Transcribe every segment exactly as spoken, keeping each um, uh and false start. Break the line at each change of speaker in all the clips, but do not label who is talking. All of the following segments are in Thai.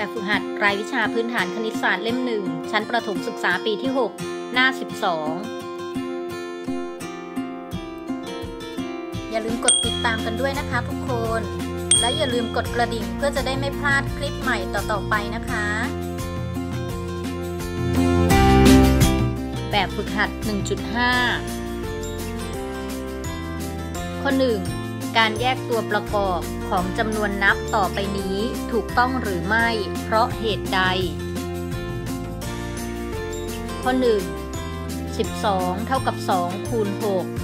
แบบฝึกหัดรายวิชาพื้นฐานคณิตศาสตร์เล่มหนึ่งชั้นประถมศึกษาปีที่หกหน้าสิบสองอย่าลืมกดติดตามกันด้วยนะคะทุกคนและอย่าลืมกดกระดิ่งเพื่อจะได้ไม่พลาดคลิปใหม่ต่อๆไปนะคะแบบฝึกหัด หนึ่งจุดห้า ข้อ หนึ่ง การแยกตัวประกอบของจำนวนนับต่อไปนี้ถูกต้องหรือไม่เพราะเหตุใดข้อ หนึ่ง สิบสอง เท่ากับสองคูณหก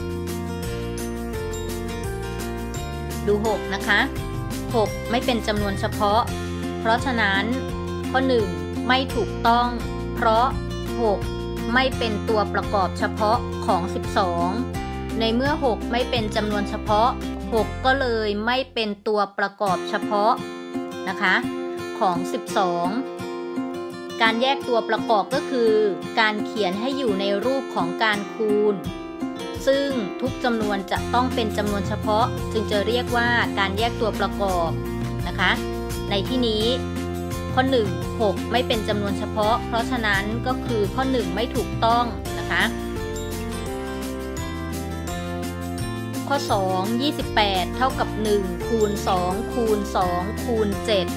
ดูหกนะคะหกไม่เป็นจำนวนเฉพาะเพราะฉะนั้นข้อ หนึ่ง ไม่ถูกต้องเพราะหกไม่เป็นตัวประกอบเฉพาะของสิบสองในเมื่อหกไม่เป็นจำนวนเฉพาะหกก็เลยไม่เป็นตัวประกอบเฉพาะนะคะของสิบสองการแยกตัวประกอบก็คือการเขียนให้อยู่ในรูปของการคูณซึ่งทุกจำนวนจะต้องเป็นจำนวนเฉพาะจึงจะเรียกว่าการแยกตัวประกอบนะคะในที่นี้ข้อ หนึ่ง หกไม่เป็นจำนวนเฉพาะเพราะฉะนั้นก็คือข้อ หนึ่ง ไม่ถูกต้องนะคะข้อ สอง ยี่สิบแปดเท่ากับหนึ่งคูณสองคูณสองคูณเจ็ด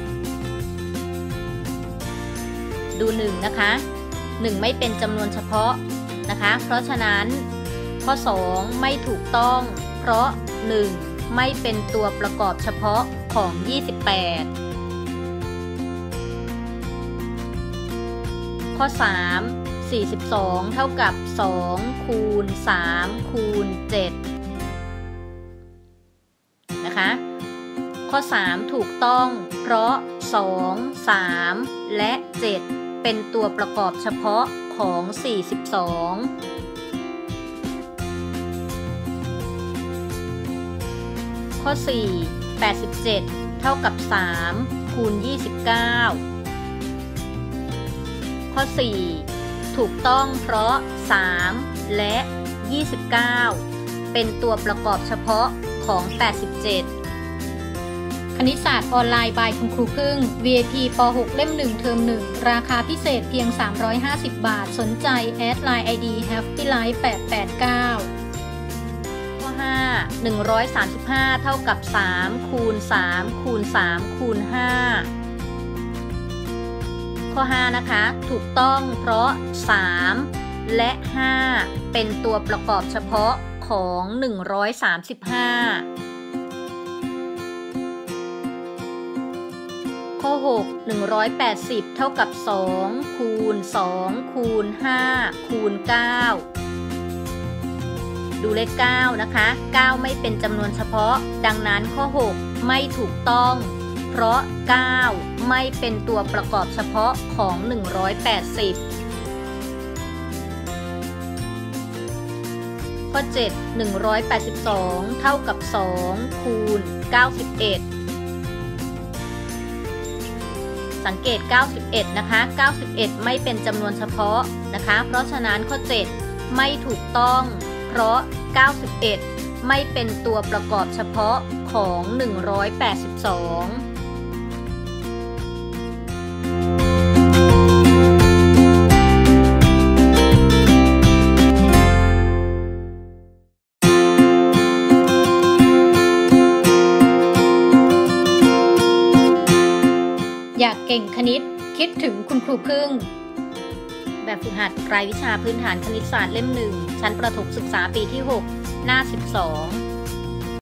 ดูหนึ่งนะคะหนึ่งไม่เป็นจำนวนเฉพาะนะคะเพราะฉะนั้นข้อ สอง ไม่ถูกต้องเพราะหนึ่งไม่เป็นตัวประกอบเฉพาะของยี่สิบแปดข้อ สาม สี่สิบสองเท่ากับสองคูณสามคูณเจ็ดนะคะข้อ สาม ถูกต้องเพราะสอง สาม และเจ็ดเป็นตัวประกอบเฉพาะของสี่สิบสองข้อ สี่ แปดสิบเจ็ดเท่ากับสามคูณยี่สิบเก้าข้อ สี่ ถูกต้องเพราะสามและยี่สิบเก้าเป็นตัวประกอบเฉพาะของแปดสิบเจ็ดคณิตศาสตร์ออนไลน์ by คุณครูพึ่ง วี ไอ พี ป หก เล่มหนึ่งเทอมหนึ่งราคาพิเศษเพียงสามร้อยห้าสิบบาทสนใจแอดไลน์ ไอ ดี แฮปปี้ไลฟ์แปดแปดเก้าข้อ ห้า หนึ่งร้อยสามสิบห้าเท่ากับสามคูณสามคูณสามคูณห้าข้อ ห้านะคะถูกต้องเพราะสามและห้าเป็นตัวประกอบเฉพาะของหนึ่งร้อยสามสิบห้าข้อ หก หนึ่งร้อยแปดสิบเท่ากับสองคูณสองคูณห้าคูณเก้าดูเลขเก้านะคะเก้าไม่เป็นจำนวนเฉพาะดังนั้นข้อ หกไม่ถูกต้องเพราะเก้าไม่เป็นตัวประกอบเฉพาะของหนึ่งร้อยแปดสิบข้อ เจ็ด หนึ่งร้อยแปดสิบสองเท่ากับสองคูณเก้าสิบเอ็ดสังเกตเก้าสิบเอ็ดนะคะเก้าสิบเอ็ดไม่เป็นจำนวนเฉพาะนะคะเพราะฉะนั้นข้อ เจ็ดไม่ถูกต้องเพราะเก้าสิบเอ็ดไม่เป็นตัวประกอบเฉพาะของหนึ่งร้อยแปดสิบสองอยากเก่งคณิตคิดถึงคุณครูพึ่งแบบฝึกหัดรายวิชาพื้นฐานคณิตศาสตร์เล่มหนึ่งชั้นประถมศึกษาปีที่หกหน้าสิบสอง